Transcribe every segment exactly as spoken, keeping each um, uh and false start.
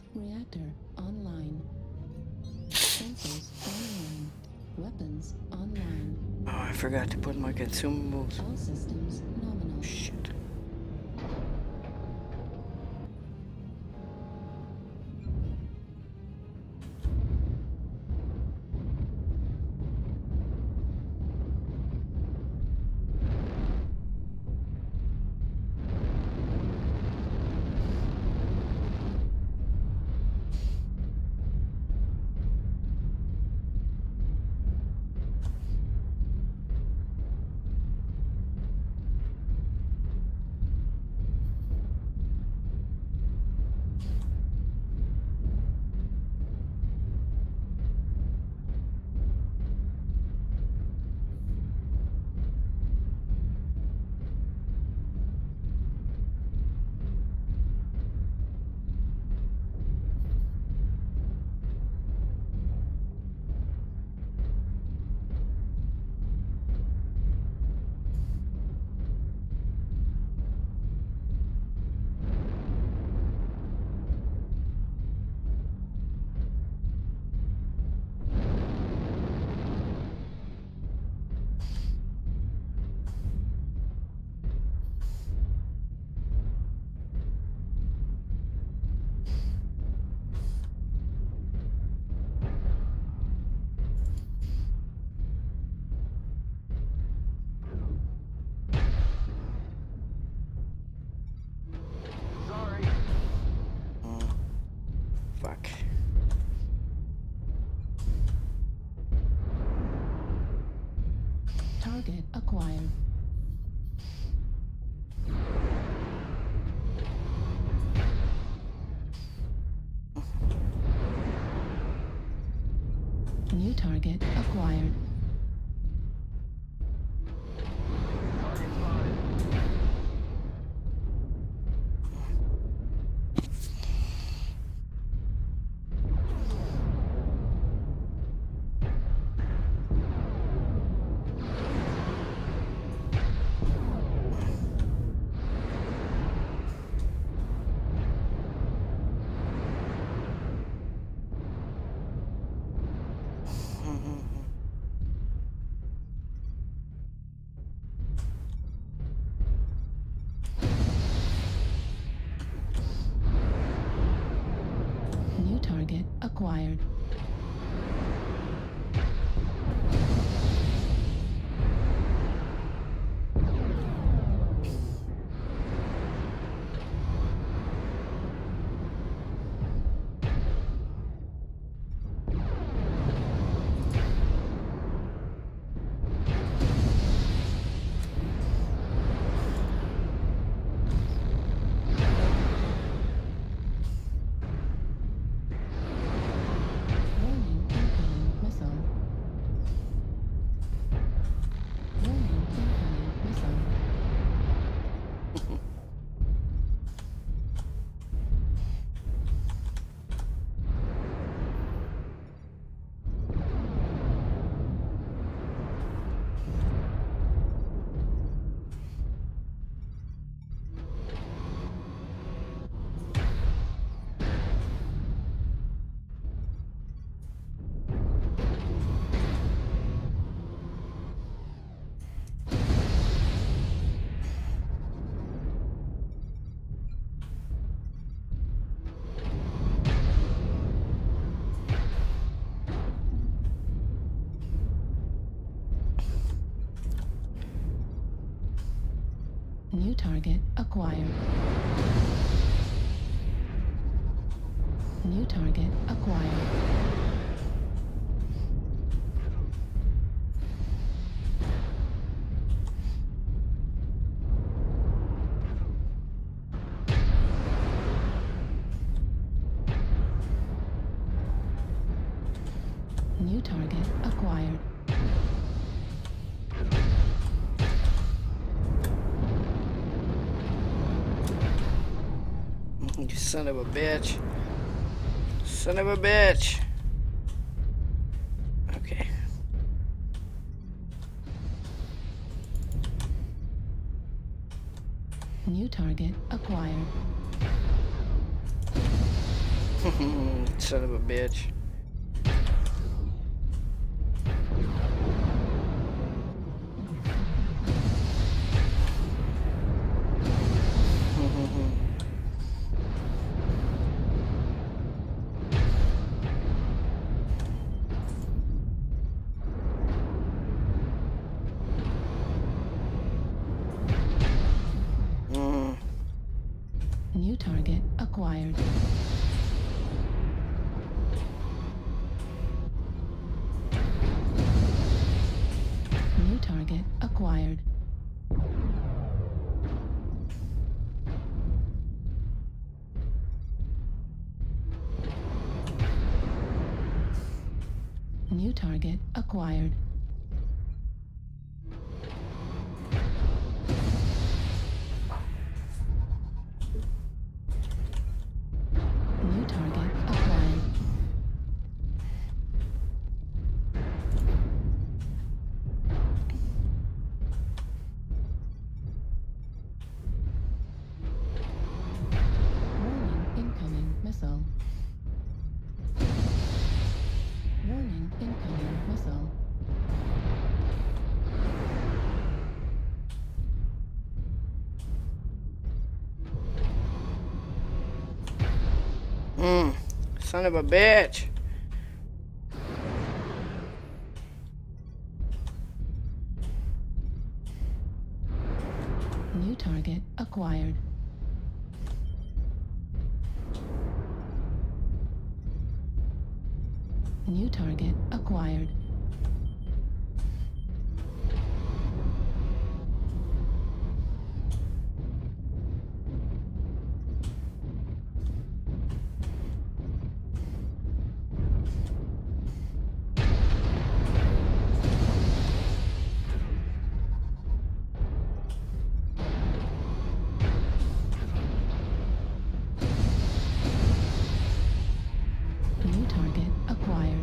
Reactor online. Sensors online. Weapons online. Oh, I forgot to put my consumables. All systems nominal. Shit. Target acquired. New target acquired. New target acquired. New target acquired. New target acquired. New target acquired. You son of a bitch. Son of a bitch. Okay. New target acquired. Son of a bitch. New target acquired. New target acquired. New target acquired. New target acquired. Warning, incoming missile. Warning, incoming missile. Mm, son of a bitch. New target acquired. New target acquired. New target acquired.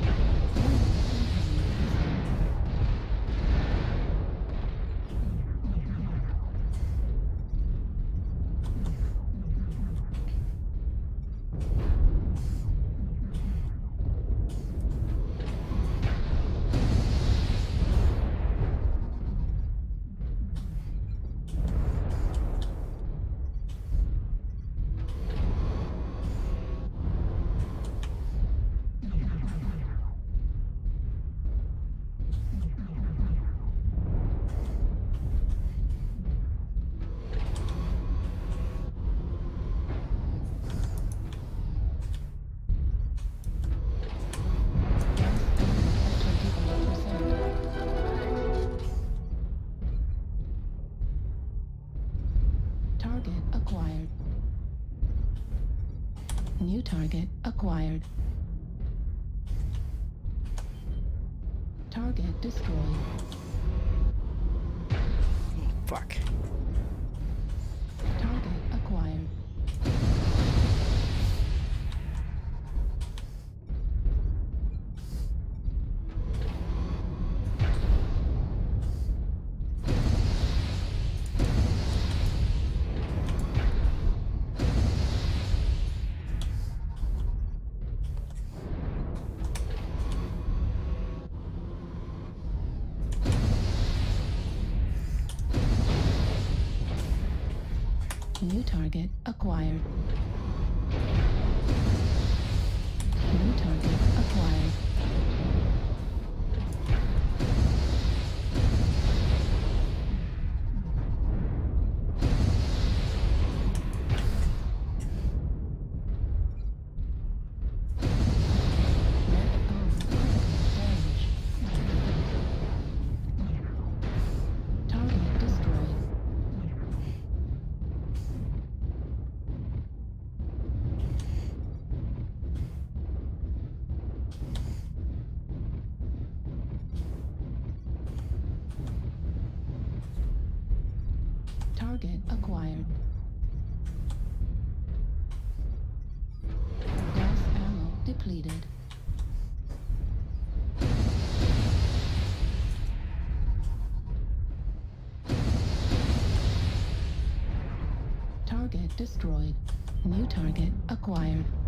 Target acquired. New target acquired. Target destroyed. Fuck. Target acquired. New target acquired. New target acquired. Target destroyed. Target acquired. Gas ammo depleted. Target destroyed. New target acquired.